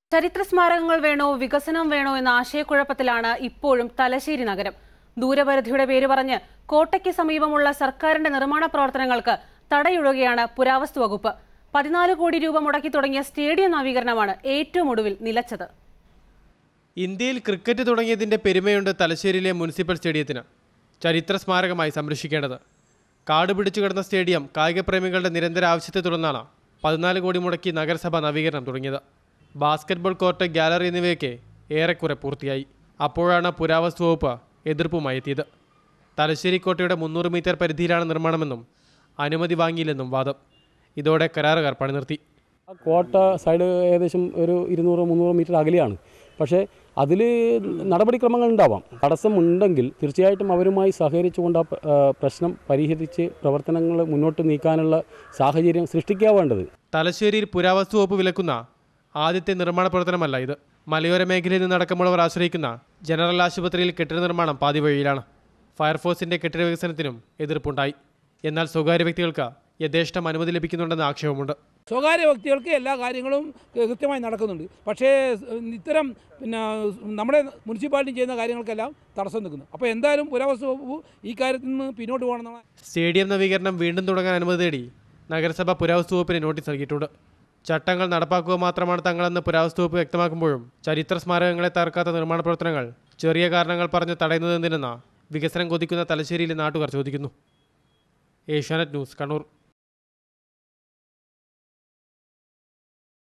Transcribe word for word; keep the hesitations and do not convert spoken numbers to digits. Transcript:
ചരിത്ര സ്മാരകങ്ങൾ വേണോ വികസനം വേണോ എന്ന ആശയക്കുഴപ്പത്തിലാണ് ഇപ്പോഴും തലശ്ശേരി നഗരം. ദൂരപരിധിയുടെ പേര് പറഞ്ഞ് കോട്ടയ്ക്ക് സമീപമുള്ള സർക്കാരിന്റെ നിർമ്മാണ പ്രവർത്തനങ്ങൾക്ക് തടയിടുകയാണ് പുരാവസ്തു വകുപ്പ്. പതിനാല് കോടി രൂപ മുടക്കി തുടങ്ങിയ സ്റ്റേഡിയം നവീകരണമാണ് ഏറ്റവും ഒടുവിൽ നിലച്ചത്. ഇന്ത്യയിൽ ക്രിക്കറ്റ് തുടങ്ങിയതിന്റെ പെരുമയുണ്ട് തലശ്ശേരിയിലെ മുനിസിപ്പൽ സ്റ്റേഡിയത്തിന്. ചരിത്ര സ്മാരകമായി സംരക്ഷിക്കേണ്ടത്. കാട് പിടിച്ചു കിടന്ന സ്റ്റേഡിയം കായികപ്രേമികളുടെ നിരന്തര ആവശ്യത്തെ തുടർന്നാണ് പതിനാല് കോടി മുടക്കി നഗരസഭ നവീകരണം തുടങ്ങിയത്. ബാസ്കറ്റ്ബോൾ കോർട്ട്, ഗാലറി എന്നിവയൊക്കെ ഏറെക്കുറെ പൂർത്തിയായി. അപ്പോഴാണ് പുരാവസ്തു വകുപ്പ് എതിർപ്പുമായി എത്തിയത്. തലശ്ശേരി കോട്ടയുടെ മുന്നൂറ് മീറ്റർ പരിധിയിലാണ് നിർമ്മാണമെന്നും അനുമതി വാങ്ങിയില്ലെന്നും വാദം. ഇതോടെ കരാറുകാർ പണി നിർത്തി. കോട്ട സൈഡ് ഏകദേശം ഒരു ഇരുന്നൂറ് മുന്നൂറ് മീറ്റർ അകലെയാണ്. പക്ഷേ അതിൽ നടപടിക്രമങ്ങൾ ഉണ്ടാവാം. തടസ്സമുണ്ടെങ്കിൽ തീർച്ചയായിട്ടും അവരുമായി സഹകരിച്ചുകൊണ്ട് ആ പ്രശ്നം പരിഹരിച്ച് പ്രവർത്തനങ്ങൾ മുന്നോട്ട് നീക്കാനുള്ള സാഹചര്യം സൃഷ്ടിക്കാവേണ്ടത്. തലശ്ശേരിയിൽ പുരാവസ്തു വകുപ്പ് വിലക്കുന്ന ആദ്യത്തെ നിർമ്മാണ പ്രവർത്തനമല്ല ഇത്. മലയോര മേഖലയിൽ നിന്നടക്കമുള്ളവർ ആശ്രയിക്കുന്ന ജനറൽ ആശുപത്രിയിൽ കെട്ടിട നിർമ്മാണം പാതിവഴിയിലാണ്. ഫയർഫോഴ്സിന്റെ കെട്ടിട വികസനത്തിനും എതിർപ്പുണ്ടായി. എന്നാൽ സ്വകാര്യ വ്യക്തികൾക്ക് യഥേഷ്ടം അനുമതി ലഭിക്കുന്നുണ്ടെന്ന് ആക്ഷേപമുണ്ട്. സ്വകാര്യ വ്യക്തികൾക്ക് എല്ലാ കാര്യങ്ങളും കൃത്യമായി നടക്കുന്നുണ്ട്. പക്ഷേ ഇത്തരം പിന്നെ നമ്മുടെ മുനിസിപ്പാലിറ്റി ചെയ്യുന്ന കാര്യങ്ങൾക്കെല്ലാം തടസ്സം നിൽക്കുന്നു. അപ്പോൾ എന്തായാലും പുരാവസ്തു വകുപ്പ് ഈ കാര്യത്തിൽ നിന്ന് പിന്നോട്ട് പോകണമെന്നാണ്. സ്റ്റേഡിയം നവീകരണം വീണ്ടും തുടങ്ങാൻ അനുമതി തേടി നഗരസഭ പുരാവസ്തു വകുപ്പിന് നോട്ടീസ് നൽകിയിട്ടുണ്ട്. ചട്ടങ്ങൾ നടപ്പാക്കുക മാത്രമാണ് തങ്ങളെന്ന് പുരാവസ്തു വകുപ്പ് വ്യക്തമാക്കുമ്പോഴും ചരിത്ര സ്മാരകങ്ങളെ തകർക്കാത്ത നിർമ്മാണ പ്രവർത്തനങ്ങൾ ചെറിയ കാരണങ്ങൾ പറഞ്ഞ് തടയുന്നത് എന്തിനെന്ന വികസനം കൊതിക്കുന്ന തലശ്ശേരിയിലെ നാട്ടുകാർ ചോദിക്കുന്നു. ഏഷ്യാനെറ്റ് ന്യൂസ്, കണ്ണൂർ.